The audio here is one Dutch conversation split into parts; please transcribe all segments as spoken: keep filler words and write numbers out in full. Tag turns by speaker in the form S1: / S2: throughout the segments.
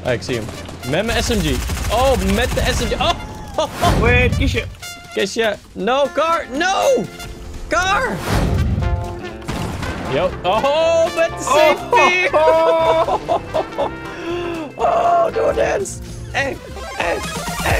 S1: Ah, ik zie hem. Met mijn S M G. Oh, met de S M G. Oh! oh, oh.
S2: Wait, kies je.
S1: Kies je. No, car. No! Car! Yo. Oh, met de safety.
S2: Oh, oh, oh.
S1: Oh, door dance. Hey, hey, hey.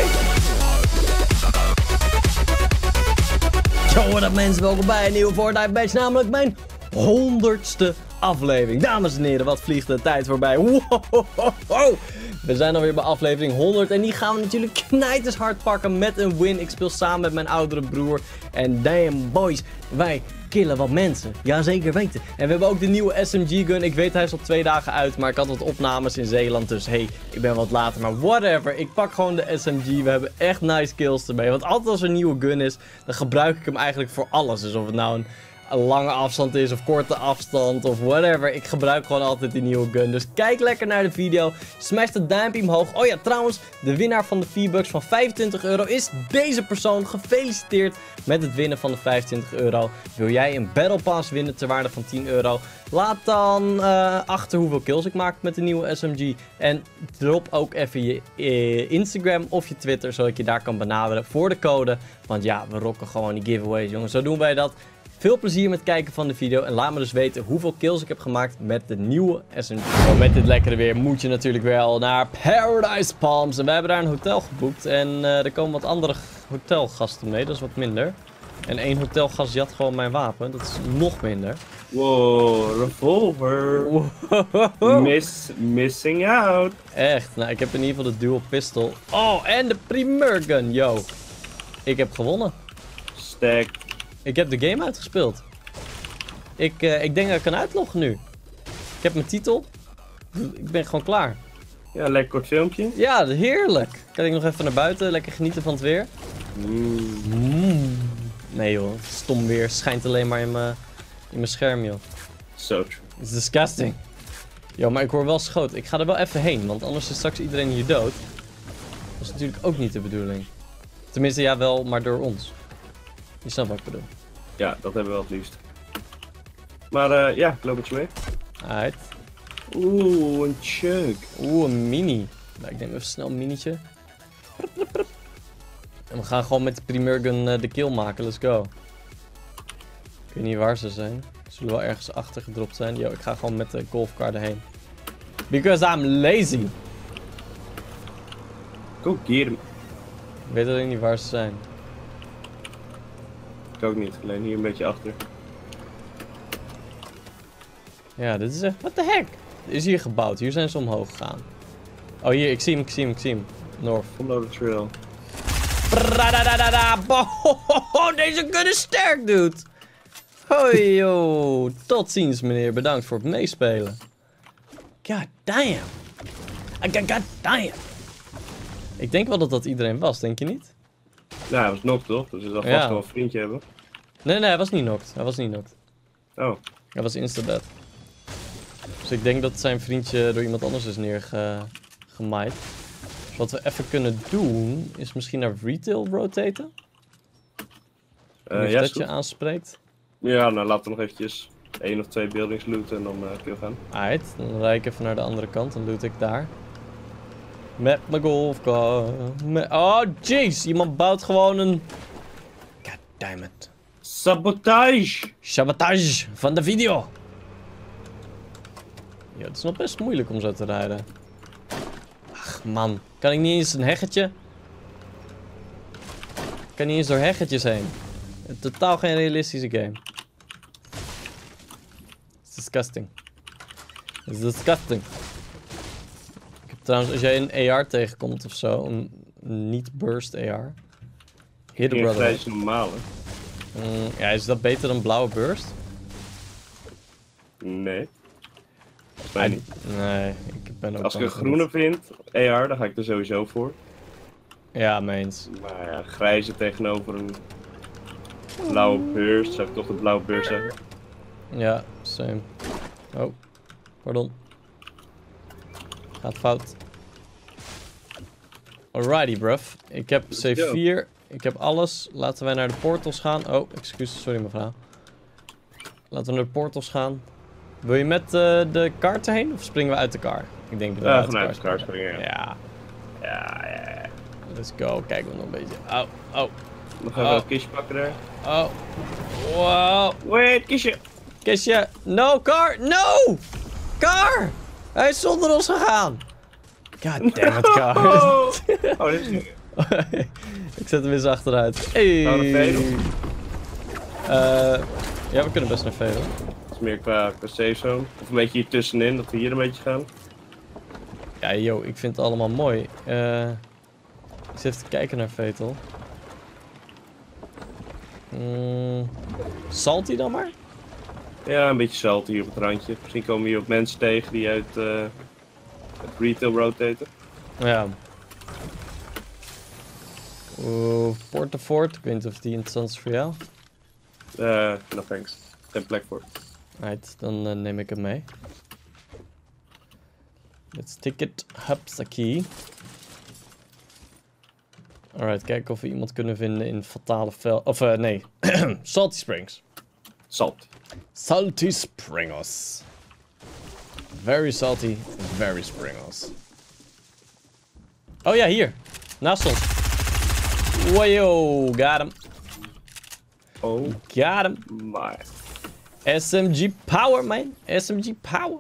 S1: Yo, wat up mensen, welkom bij een nieuwe Fortnite Batch, namelijk mijn honderdste aflevering. Dames en heren, wat vliegt de tijd voorbij. Wow. We zijn alweer bij aflevering honderd en die gaan we natuurlijk knijters hard pakken met een win. Ik speel samen met mijn oudere broer en damn boys, wij killen wat mensen. Ja, zeker weten. En we hebben ook de nieuwe S M G gun. Ik weet hij is al twee dagen uit, maar ik had wat opnames in Zeeland, dus hey, ik ben wat later. Maar whatever, ik pak gewoon de S M G. We hebben echt nice kills ermee. Want altijd als er een nieuwe gun is, dan gebruik ik hem eigenlijk voor alles. Dus of het nou een een lange afstand is of korte afstand of whatever. Ik gebruik gewoon altijd die nieuwe gun. Dus kijk lekker naar de video. Smash het duimpje omhoog. Oh ja, trouwens, de winnaar van de V-Bucks van vijfentwintig euro is deze persoon. Gefeliciteerd met het winnen van de vijfentwintig euro. Wil jij een Battle Pass winnen ter waarde van tien euro? Laat dan uh, achter hoeveel kills ik maak met de nieuwe S M G. En drop ook even je uh, Instagram of je Twitter, zodat ik je daar kan benaderen voor de code. Want ja, we rocken gewoon die giveaways, jongens. Zo doen wij dat. Veel plezier met het kijken van de video en laat me dus weten hoeveel kills ik heb gemaakt met de nieuwe S M G. Oh, met dit lekkere weer moet je natuurlijk wel naar Paradise Palms. En we hebben daar een hotel geboekt en uh, er komen wat andere hotelgasten mee, dat is wat minder. En één hotelgast jat gewoon mijn wapen, dat is nog minder.
S2: Wow, revolver.
S1: Wow.
S2: Miss, missing out.
S1: Echt, nou ik heb in ieder geval de dual pistol. Oh, en de primeur gun, yo. Ik heb gewonnen.
S2: Stack.
S1: Ik heb de game uitgespeeld. Ik, uh, ik denk dat ik kan uitloggen nu. Ik heb mijn titel. Ik ben gewoon klaar.
S2: Ja, lekker kort filmpje.
S1: Ja, heerlijk. Kan ik nog even naar buiten, lekker genieten van het weer.
S2: Mm.
S1: Mm. Nee joh, stom weer. Schijnt alleen maar in mijn in mijn scherm joh.
S2: So true.
S1: It's disgusting. Yo, maar ik hoor wel schoot. Ik ga er wel even heen, want anders is straks iedereen hier dood. Dat is natuurlijk ook niet de bedoeling. Tenminste, ja wel, maar door ons. Je snapt wat ik bedoel.
S2: Ja, dat hebben we wel het liefst. Maar uh, ja, ik loop met je mee.
S1: Alright.
S2: Oeh, een chug.
S1: Oeh, een mini. Nou, ik neem even snel een minietje. En we gaan gewoon met de primeur gun uh, de kill maken. Let's go. Ik weet niet waar ze zijn. Ze zullen wel ergens achter gedropt zijn. Yo, ik ga gewoon met de golfcar erheen. Because I'm lazy.
S2: Go get him.
S1: Ik weet alleen niet waar ze zijn.
S2: Ik ook niet, alleen hier een beetje achter.
S1: Ja, dit is echt... What the heck? Dit is hier gebouwd. Hier zijn ze omhoog gegaan. Oh, hier. Ik zie hem, ik zie hem, ik zie hem. North.
S2: Follow the trail.
S1: Oh, deze gun is sterk, dude. Hoi, yo. Tot ziens, meneer. Bedankt voor het meespelen. God damn. God damn. Ik denk wel dat dat iedereen was, denk je niet?
S2: Nou, hij was knocked toch? Dus hij zal vast
S1: Ja.
S2: wel een vriendje hebben.
S1: Nee, nee, hij was niet knocked. Hij was niet knocked.
S2: Oh.
S1: Hij was insta-dead. Dus ik denk dat zijn vriendje door iemand anders is neergemaaid. Dus wat we even kunnen doen, is misschien naar retail rotaten.
S2: Uh,
S1: Of
S2: ja,
S1: dat
S2: is
S1: je
S2: goed.
S1: aanspreekt.
S2: Ja, nou laten we nog eventjes één of twee buildings looten en dan uh, kunnen we gaan.
S1: Alright, dan rijd ik even naar de andere kant en loot ik daar. Met mijn golfcar. Met... Oh, jeez. Iemand bouwt gewoon een... God damn it.
S2: Sabotage!
S1: Sabotage van de video. Ja, het is nog best moeilijk om zo te rijden. Ach, man. Kan ik niet eens een heggetje? Ik kan niet eens door heggetjes heen. Totaal geen realistische game. It's disgusting. It's disgusting. Ik heb trouwens, als jij een A R tegenkomt of zo, een niet-burst A R. Hit the
S2: Geen
S1: brother.
S2: grijs normale.
S1: Mm, ja, is dat beter dan blauwe burst?
S2: Nee. Volgens mij niet.
S1: Nee, ik ben ook
S2: Als ik
S1: bang
S2: een
S1: voor
S2: groene
S1: dat.
S2: vind, A R, dan ga ik er sowieso voor.
S1: Ja, meens.
S2: Maar ja, grijze tegenover een blauwe beurs, zou ik toch de blauwe beurs zeggen.
S1: Ja, same. Oh, pardon. Gaat fout. Alrighty, bruv. Ik heb C vier. Ik heb alles. Laten wij naar de portals gaan. Oh, excuses, sorry mevrouw. Laten we naar de portals gaan. Wil je met uh, de kar heen of springen we uit de kar? Ik denk dat we
S2: Ja,
S1: uit
S2: vanuit de
S1: elkaar
S2: kar springen, ja.
S1: Ja,
S2: Ja, ja, ja.
S1: let's go. Kijken we nog een beetje. Oh, oh,
S2: Nog even
S1: Oh.
S2: een kistje pakken daar.
S1: oh. Wow.
S2: Wait, kistje!
S1: Kistje. No, car. No! Car! Hij is zonder ons gegaan. God damn it, car.
S2: Oh, oh dit is...
S1: Ik zet hem eens achteruit. Hey.
S2: Gaan we naar Vedel?
S1: Eh, ja, we kunnen best naar Vedel.
S2: Dat is meer qua, qua safe zone. Of een beetje hier tussenin, dat we hier een beetje gaan.
S1: Ja, yo, ik vind het allemaal mooi. Eh, ik zit even te kijken naar Vetel. Mm, Salty dan maar?
S2: Ja, een beetje salty hier op het randje. Misschien komen we hier ook mensen tegen die uit uh, het retail rotaten.
S1: Ja. Oeh, Port de Fort. Ik weet niet of die interessant is voor jou.
S2: Uh, no thanks. Geen plek voor.
S1: Right, dan uh, neem ik hem mee. Let's take it. Hupsaki. Alright, kijken of we iemand kunnen vinden in fatale vel... Of uh, nee, Salty Springs.
S2: Salt.
S1: Salty Springos. Very salty, very springos. Oh ja, hier. Naast ons. Wajo, got him.
S2: Oh
S1: Got him.
S2: my.
S1: S M G power, man. S M G power.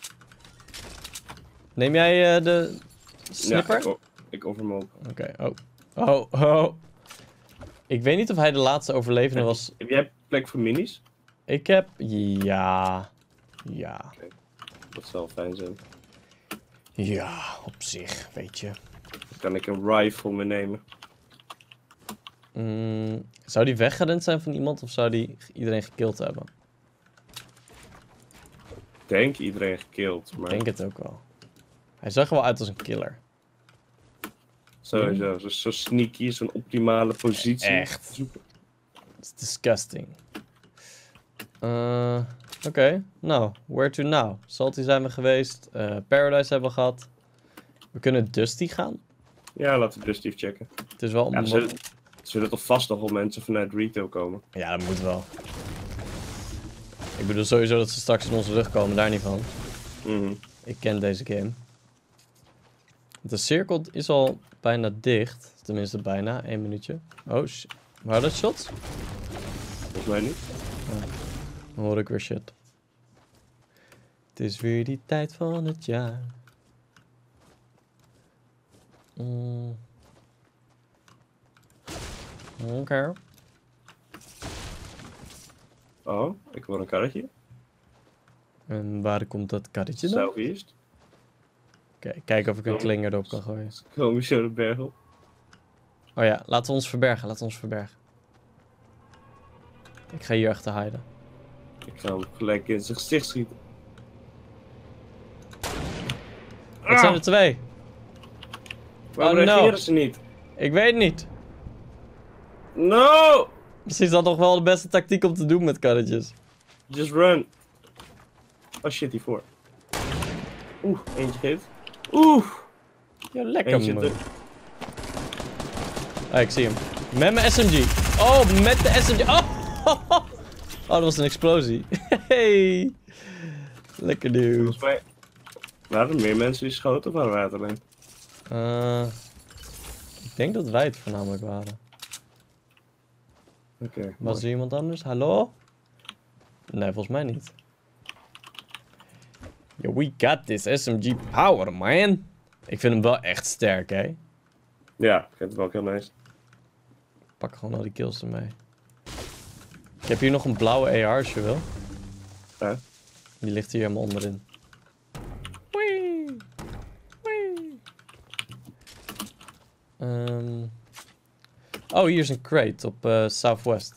S1: Neem jij uh, de snipper?
S2: Ja, ik, ik offer hem op.
S1: Oké, okay. oh. Oh, oh. Ik weet niet of hij de laatste overlevende was.
S2: Heb jij plek voor minis?
S1: Ik heb... Ja. Ja.
S2: Okay. Dat zal fijn zijn.
S1: Ja, op zich, weet je.
S2: Dan kan ik een rifle meenemen.
S1: Mm, zou die weggerend zijn van iemand of zou die iedereen gekild hebben?
S2: Ik denk iedereen gekild, maar...
S1: Ik denk het ook wel. Hij zag er wel uit als een killer.
S2: Sowieso, zo, zo sneaky, zo'n optimale positie.
S1: Echt.
S2: Zoeken.
S1: It's disgusting. Uh, Oké, okay. Nou, where to now? Salty zijn we geweest. Uh, Paradise hebben we gehad. We kunnen Dusty gaan.
S2: Ja, laten we Dusty even checken.
S1: Het is wel...
S2: Ja, er zullen, er zullen toch vast nog wel mensen vanuit retail komen.
S1: Ja, dat moet wel. Ik bedoel sowieso dat ze straks in onze rug komen, daar niet van.
S2: Mm-hmm.
S1: Ik ken deze game. De cirkel is al bijna dicht. Tenminste, bijna. Eén minuutje. Oh, shit. Waren dat shots?
S2: Volgens mij niet.
S1: Ja. Dan hoor ik weer shit. Het is weer die tijd van het jaar. Mm. Oké. Okay.
S2: Oh, ik hoor een karretje.
S1: En waar komt dat karretje dan?
S2: Southeast.
S1: Oké, okay, kijken of ik een klinger erop kan gooien.
S2: Kom je zo de berg op.
S1: Oh ja, laten we ons verbergen, laten we ons verbergen. Ik ga hier achter hiden.
S2: Ik ga hem gelijk in zijn gezicht schieten.
S1: Het zijn er twee.
S2: Waarom
S1: Oh, no.
S2: reageren ze niet?
S1: Ik weet niet.
S2: No!
S1: Misschien is dat nog wel de beste tactiek om te doen met karretjes.
S2: Just run. Oh shit, hiervoor. Oeh, eentje geeft. Oeh!
S1: Ja, lekker
S2: Eentje
S1: man.
S2: te...
S1: Ah, ik zie hem. Met mijn S M G. Oh, met de S M G. Oh, oh dat was een explosie. Hey. Lekker dude.
S2: Volgens mij... Waren er meer mensen die schoten of waren wij het alleen?
S1: Uh, ik denk dat wij het voornamelijk waren.
S2: Oké. Okay,
S1: Was er iemand anders? Hallo? Nee, volgens mij niet. Yo, we got this S M G power, man. Ik vind hem wel echt sterk, hè.
S2: Ja, ik vind het wel heel nice.
S1: Pak gewoon al die kills ermee. Ik heb hier nog een blauwe A R als je wil.
S2: Ja.
S1: Die ligt hier helemaal onderin. Wee. Wee. Um. Oh, hier is een crate op uh, Southwest.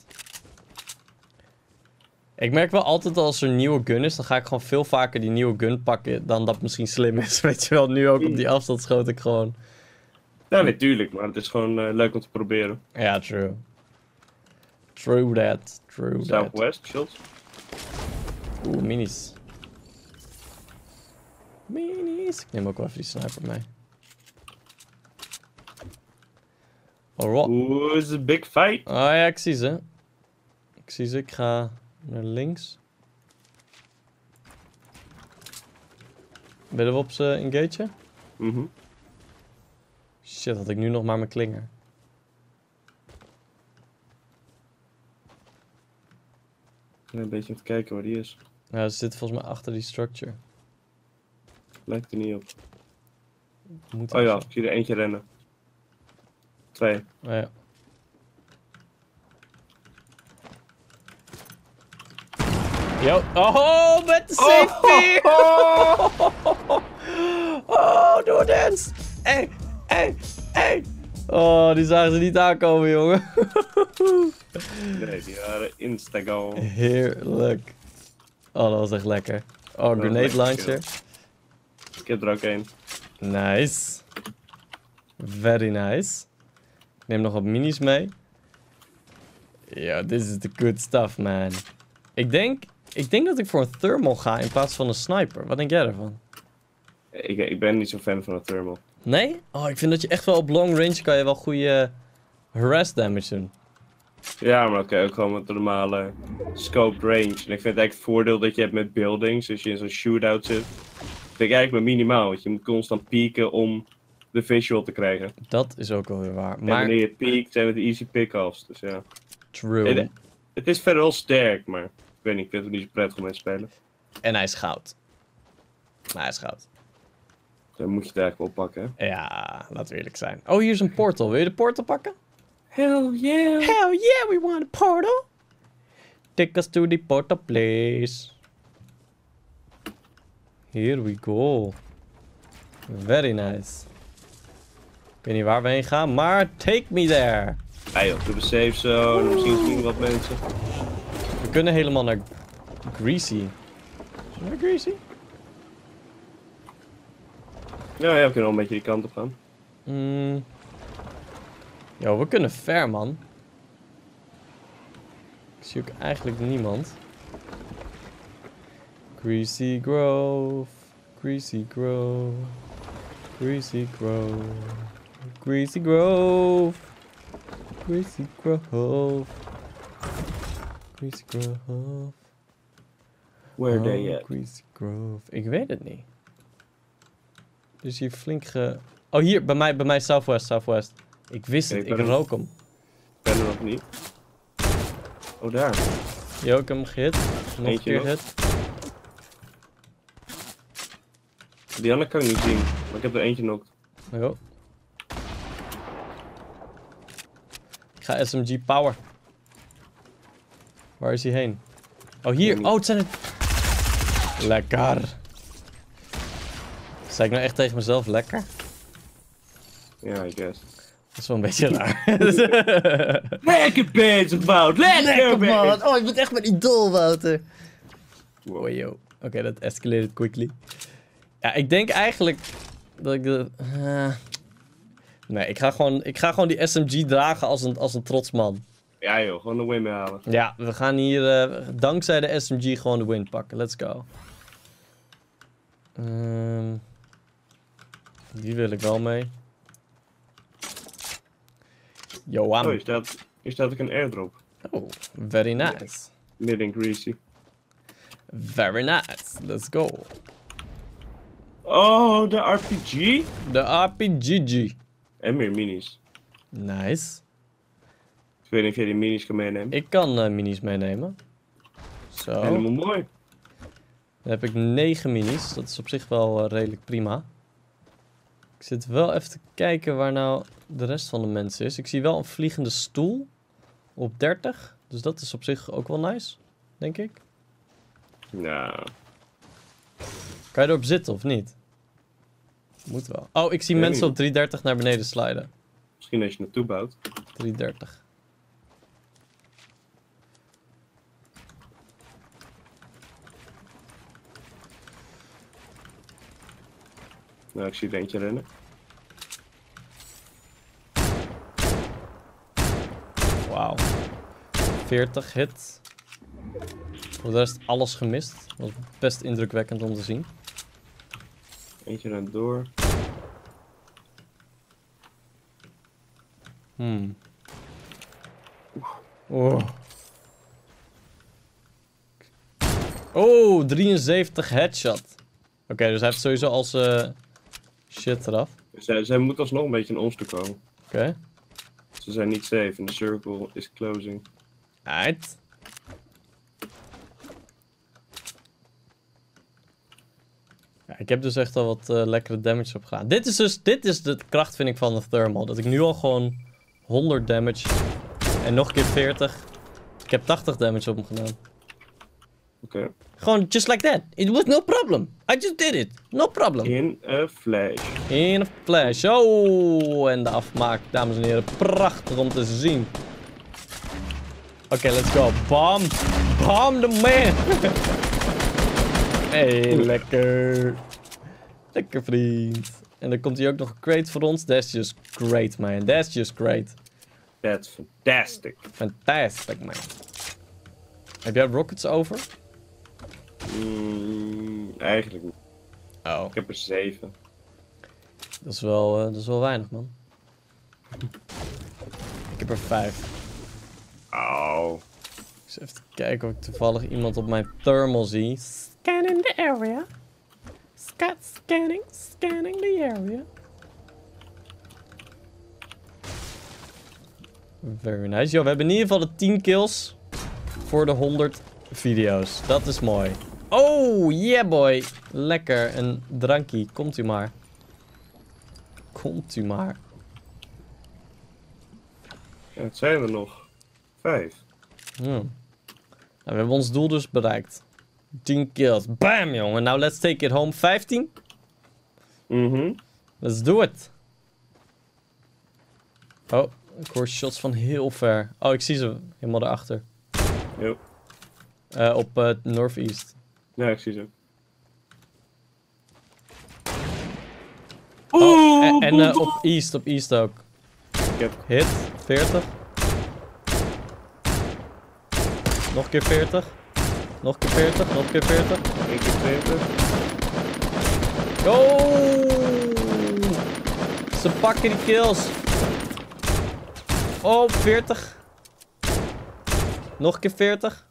S1: Ik merk wel altijd als er een nieuwe gun is, dan ga ik gewoon veel vaker die nieuwe gun pakken dan dat misschien slim is. Weet je wel, nu ook op die afstand schoot ik gewoon.
S2: Ja, natuurlijk, maar het is gewoon uh, leuk om te proberen.
S1: Ja, true. True that, true that.
S2: Southwest, shots.
S1: Oeh, minis. Minis. Ik neem ook wel even die sniper mee. Alright.
S2: Oeh, is een big fight.
S1: Oh ja, ik zie ze. Ik zie ze, ik ga naar links. Willen we op ze engageren?
S2: Mhm.
S1: Shit, had ik nu nog maar mijn klinger.
S2: Ik ben een beetje aan het kijken waar die is.
S1: Ja, ze zitten volgens mij achter die structure.
S2: Lijkt er niet op.
S1: Moet
S2: Oh ja,
S1: ook zo.
S2: ik zie er eentje rennen. Twee.
S1: Oh, ja. Yo. Oh, met de safety! Oh, oh doe een dance! Hey, hey, hey! Oh, die zagen ze niet aankomen, jongen.
S2: Nee, die waren instago.
S1: Heerlijk. Oh, dat was echt lekker. Oh,
S2: was
S1: grenade
S2: lekker,
S1: launcher.
S2: Ik heb er ook één.
S1: Nice. Very nice. Ik neem nog wat minis mee. Ja, this is the good stuff, man. Ik denk, ik denk dat ik voor een thermal ga in plaats van een sniper. Wat denk jij ervan?
S2: Ik, ik ben niet zo fan van een thermal.
S1: Nee? Oh, ik vind dat je echt wel op long range kan je wel goede harass damage doen.
S2: Ja, maar oké, ook gewoon met de normale scoped range. En ik vind het eigenlijk het voordeel dat je hebt met buildings, als je in zo'n shootout zit. Vind ik eigenlijk maar minimaal, want je moet constant pieken om de visual te krijgen.
S1: Dat is ook wel weer waar.
S2: En
S1: Maar
S2: wanneer je piekt, zijn het easy pick-offs, dus ja.
S1: true.
S2: Het, het is verder wel sterk, maar ik weet niet, ik vind het niet zo prettig om mee te spelen.
S1: En hij is goud. Maar hij is goud.
S2: Dan moet je het eigenlijk wel pakken, hè.
S1: Ja, laten we eerlijk zijn. Oh, hier is een portal. Wil je de portal pakken?
S2: Hell yeah!
S1: Hell yeah, we want a portal. Take us to the portal, please. Here we go. Very nice. Ik weet niet waar we heen gaan, maar take me there.
S2: Ja joh, door de safe zone, misschien zien wat mensen.
S1: We kunnen helemaal naar Greasy. Naar Greasy?
S2: Ja, ja, we kunnen wel een beetje die kant op gaan.
S1: Mm. Yo, we kunnen ver, man. Ik zie ook eigenlijk niemand. Greasy Grove. Greasy Grove. Greasy Grove. Greasy Grove. Greasy Grove. Greasy Grove.
S2: Where
S1: Oh,
S2: they at?
S1: Greasy Grove. Ik weet het niet. Dus hier flink ge... Oh, hier, bij mij, bij mij Southwest, Southwest. Ik wist
S2: Oké,
S1: het,
S2: ik
S1: ik
S2: ben er-
S1: rook hem.
S2: Ik ben er nog niet. Oh, daar.
S1: Yo, ik heb hem gehit. Nog een
S2: Eentje
S1: keer
S2: nog.
S1: hit.
S2: Die andere kan ik niet zien, maar ik heb er eentje nog.
S1: Yo. Ik ga S M G power. Waar is hij heen? Oh, hier. Oh, het zijn het... Lekker. Zei ik nou echt tegen mezelf lekker?
S2: Ja, I guess.
S1: Dat is wel een beetje raar.
S2: Lekker bezig, Wout! Lekker bezig!
S1: Oh, je bent echt mijn idool, Wouter.
S2: Wow.
S1: Oh, yo. Oké, okay, dat escalated quickly. Ja, ik denk eigenlijk dat ik de... Uh... Nee, ik ga, gewoon, ik ga gewoon die S M G dragen als een, als een trots man.
S2: Ja joh, gewoon de win mee halen.
S1: Ja, we gaan hier uh, dankzij de S M G gewoon de win pakken. Let's go. Um, die wil ik wel mee. Yo,
S2: Oh,
S1: I'm...
S2: hier staat, hier staat ook een airdrop.
S1: Oh, very nice.
S2: Midden in Greasy.
S1: Very nice. Let's go.
S2: Oh, de R P G?
S1: De R P G G.
S2: En meer minis.
S1: Nice.
S2: Ik weet niet of jij die minis kan meenemen.
S1: Ik kan uh, minis meenemen. Zo.
S2: Helemaal mooi.
S1: Dan heb ik negen minis. Dat is op zich wel uh, redelijk prima. Ik zit wel even te kijken waar nou de rest van de mensen is. Ik zie wel een vliegende stoel op dertig. Dus dat is op zich ook wel nice, denk ik.
S2: Nou,
S1: Kan je erop zitten of niet? Moet wel. Oh, ik zie
S2: Weet
S1: mensen
S2: niet.
S1: op driehonderddertig naar beneden sliden.
S2: misschien als je naartoe bouwt.
S1: driehonderddertig.
S2: Nou, ik zie er eentje rennen.
S1: Wauw. veertig hit. Voor de rest alles gemist. Dat was best indrukwekkend om te zien.
S2: Eentje rent door.
S1: Hmm. Oh. Oh, drieënzeventig headshot. okay, dus hij heeft sowieso al zijn shit eraf.
S2: Zij, zij moet alsnog een beetje naar ons toe komen.
S1: Oké. Okay.
S2: Ze zijn niet safe en de circle is closing.
S1: Alright. Ja, ik heb dus echt al wat uh, lekkere damage opgegaan. Dit is dus, dit is de kracht vind ik van de thermal. Dat ik nu al gewoon honderd damage en nog een keer veertig. Ik heb tachtig damage op hem gedaan.
S2: Oké. Okay.
S1: Gewoon just like that. It was no problem. I just did it. No problem.
S2: In a flash.
S1: In a flash. Oh, en de afmaak, dames en heren. Prachtig om te zien. Oké, okay, let's go. Bam. Bam the man. Hey, lekker. Lekker vriend. En dan komt hier ook nog een crate voor ons. That's just great, man. That's just great.
S2: That's fantastic.
S1: Fantastic, man. Heb jij rockets over?
S2: Mm, eigenlijk niet.
S1: Oh.
S2: Ik heb er zeven.
S1: Dat is wel, uh, dat is wel weinig, man. Ik heb er vijf.
S2: Oh.
S1: Ik zal even kijken of ik toevallig iemand op mijn thermal zie. Scanning the area. Scat scanning, scanning the area. Very nice. Yo, we hebben in ieder geval de tien kills voor de honderd video's. Dat is mooi. Oh, yeah boy. Lekker. Een drankie. Komt u maar. Komt u maar.
S2: Ja, het zijn er nog. Vijf.
S1: Hmm. Nou, we hebben ons doel dus bereikt. tien kills. Bam, jongen. Nou, let's take it home. vijftien.
S2: Mhm.
S1: Let's do it. Oh, ik hoor shots van heel ver. Oh, ik zie ze helemaal daarachter.
S2: Jo.
S1: Uh, op uh, Northeast.
S2: Ja, ik zie ze ook.
S1: Oh, en, en uh, op East, op East ook.
S2: Ik heb...
S1: Hit, veertig. Nog een keer veertig. Nog een keer veertig, nog een keer veertig.
S2: één keer veertig.
S1: Go! Ze pakken die kills. Oh, veertig. Nog een keer veertig.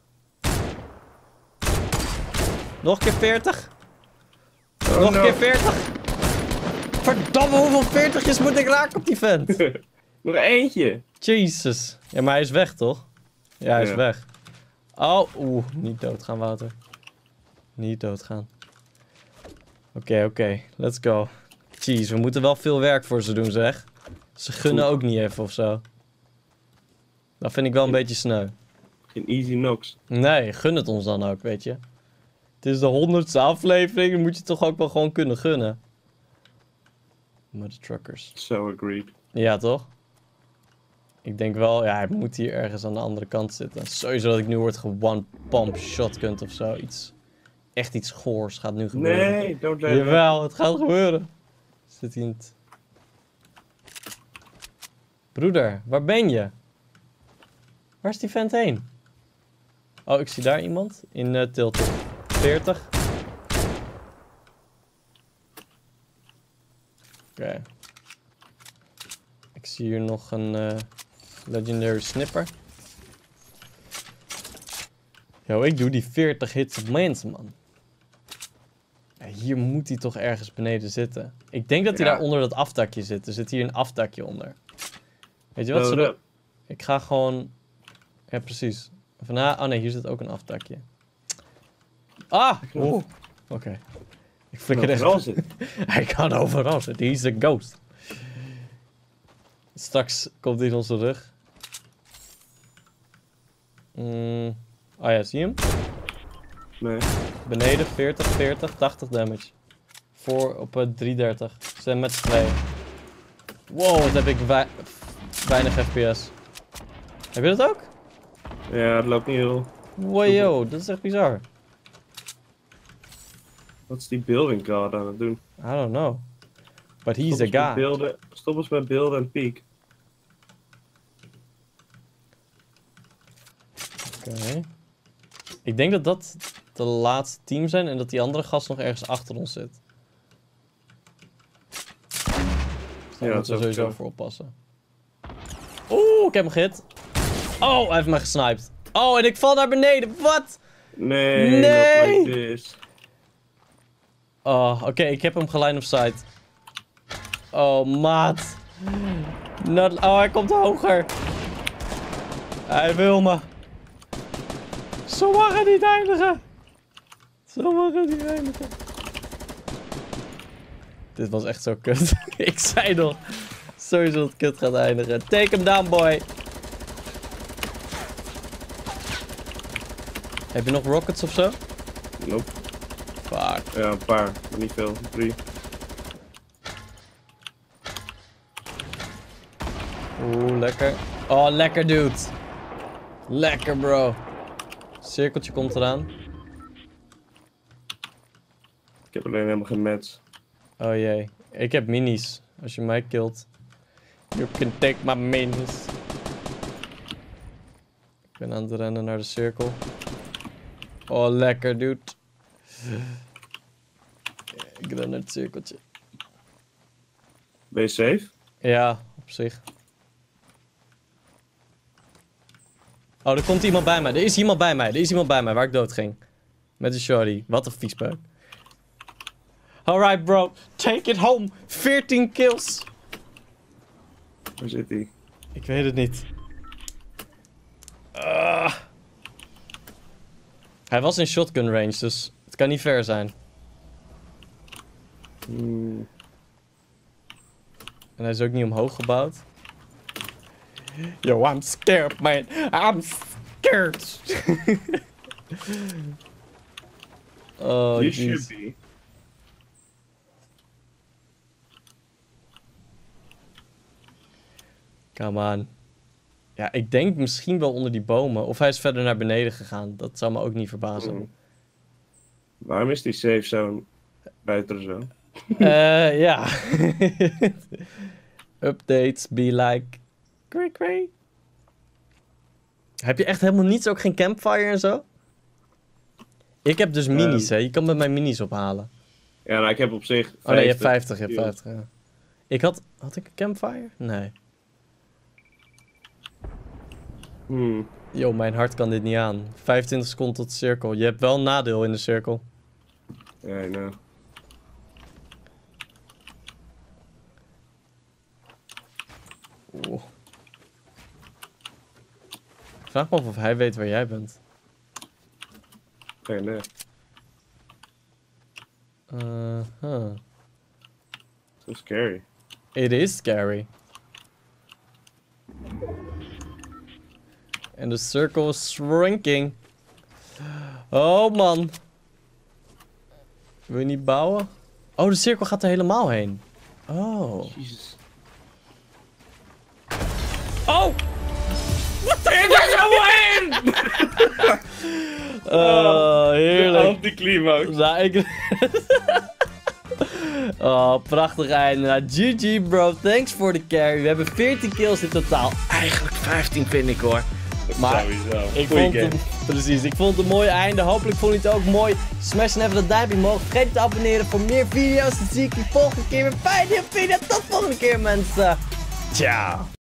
S1: Nog een keer veertig.
S2: Oh,
S1: Nog een
S2: no.
S1: keer veertig. Verdamme, hoeveel veertigjes moet ik raken op die vent?
S2: Nog eentje.
S1: Jezus. Ja, maar hij is weg, toch? Ja, hij is
S2: Ja.
S1: weg. Oh, oeh. Niet doodgaan, Wouter. Niet doodgaan. Oké, okay, oké. Okay. Let's go. Jeez, we moeten wel veel werk voor ze doen, zeg. Ze gunnen ook niet even of zo. Dat vind ik wel een beetje sneu.
S2: Geen easy knocks.
S1: Nee, gun het ons dan ook, weet je. Het is de honderdste aflevering, dan moet je toch ook wel gewoon kunnen gunnen. Mother truckers.
S2: So agreed.
S1: Ja, toch? Ik denk wel, ja, hij moet hier ergens aan de andere kant zitten. Sowieso dat ik nu word ge-one-pump shotgun of zo. Iets, echt iets goors gaat nu gebeuren.
S2: Nee, don't let
S1: Jawel, het gaat gebeuren. Zit hij niet. Broeder, waar ben je? Waar is die vent heen? Oh, ik zie daar iemand. In uh, Tilted. veertig. Oké. Okay. Ik zie hier nog een uh, legendary snipper. Yo, ik doe die veertig hits op mensen, man. Ja, hier moet hij toch ergens beneden zitten. Ik denk dat hij
S2: Ja.
S1: daar onder dat afdakje zit. Er zit hier een afdakje onder. Weet je wat
S2: Oh,
S1: ze
S2: dat-
S1: doen? Ik ga gewoon... Ja, precies. Van, na... Oh nee, hier zit ook een afdakje. Ah! Oeh. Oké. Okay. Ik flikker echt.
S2: Overal zit.
S1: Hij kan overal zitten. Hij is een ghost. Straks komt hij in onze rug. Mm. Oh ja, zie je hem?
S2: Nee.
S1: Beneden, veertig, veertig, tachtig damage. Voor op uh, driehonderddertig. Ze zijn met z'n tweeën. Wow, wat heb ik wei weinig F P S. Heb je dat ook?
S2: Ja, het loopt niet heel...
S1: Wow, yo, dat is echt bizar.
S2: Wat is die building guard aan het doen?
S1: I don't know. But he's
S2: Stop
S1: a
S2: eens met
S1: guy.
S2: beelden- Stop eens met beelden en peak.
S1: Oké. Okay. Ik denk dat dat de laatste team zijn en dat die andere gast nog ergens achter ons zit. Dus daar
S2: Ja,
S1: moeten
S2: dat
S1: we
S2: zou
S1: sowieso
S2: kunnen.
S1: voor oppassen. Oeh, ik heb hem gehit. Oh, hij heeft me gesniped. Oh, en ik val naar beneden. Wat?
S2: Nee,
S1: Nee!
S2: not like this.
S1: Oh, oké, okay, ik heb hem geline of sight. Oh, maat. Not... Oh, hij komt hoger. Hij wil me. Zo mag het niet eindigen. Zo mag het niet eindigen. Dit was echt zo kut. Ik zei nog. Sowieso dat het kut gaat eindigen. Take him down, boy. Heb je nog rockets of zo?
S2: Nope.
S1: Fuck.
S2: Ja, een paar. Maar niet veel. Drie.
S1: Oeh, lekker. Oh, lekker, dude. Lekker, bro. Cirkeltje komt eraan.
S2: Ik heb alleen helemaal geen mats.
S1: Oh jee. Ik heb minis. Als je mij killt. You can take my minis. Ik ben aan het rennen naar de cirkel. Oh, lekker, dude. Ik ren naar het cirkeltje.
S2: Ben je safe?
S1: Ja, op zich. Oh, er komt iemand bij mij. Er is iemand bij mij. Er is iemand bij mij waar ik dood ging. Met een shorty. Wat een viespeuk. Alright, bro. Take it home. veertien kills.
S2: Waar zit hij?
S1: Ik weet het niet. Uh. Hij was in shotgun range, dus het kan niet ver zijn.
S2: Hmm.
S1: En hij is ook niet omhoog gebouwd. Yo, I'm scared, man. I'm scared. Oh,
S2: You
S1: jeez.
S2: should be.
S1: Come on. Ja, ik denk misschien wel onder die bomen. Of hij is verder naar beneden gegaan. Dat zou me ook niet verbazen.
S2: Hmm. Waarom is die safe zone buiten zo?
S1: Eh, ja. Updates be like... Cray cray. Heb je echt helemaal niets? Ook geen campfire en zo? Ik heb dus minis,
S2: Um,
S1: hè. Je kan met mijn minis ophalen.
S2: Ja, nou, ik heb op zich vijftig.
S1: Oh nee, je hebt vijftig. Je hebt
S2: Ja.
S1: vijftig, ja. Ik had... Had ik een campfire? Nee.
S2: Hmm.
S1: Yo, mijn hart kan dit niet aan. vijfentwintig seconden tot de cirkel. Je hebt wel een nadeel in de cirkel.
S2: Ja, I know.
S1: Oeh. Ik vraag me af of hij weet waar jij bent.
S2: Geen idee.
S1: Uh huh.
S2: So scary.
S1: It is scary. And the circle is shrinking. Oh man. Wil je niet bouwen? Oh, de cirkel gaat er helemaal heen. Oh.
S2: Jesus.
S1: Oh! What the fuck? Oh, heerlijk.
S2: Anticlimax.
S1: Nou, ik... Oh, prachtig einde. Nou, G G bro, thanks voor de carry. We hebben veertien kills in totaal. Eigenlijk vijftien vind ik hoor. Maar
S2: Sowieso.
S1: ik
S2: Goeie
S1: vond het,
S2: game.
S1: precies, ik vond het een mooi einde. Hopelijk vond je het ook mooi. Smash even dat duimpje omhoog. Vergeet niet te abonneren voor meer video's. Dan zie ik je volgende keer weer bij een nieuwe video. Tot volgende keer mensen. Ciao.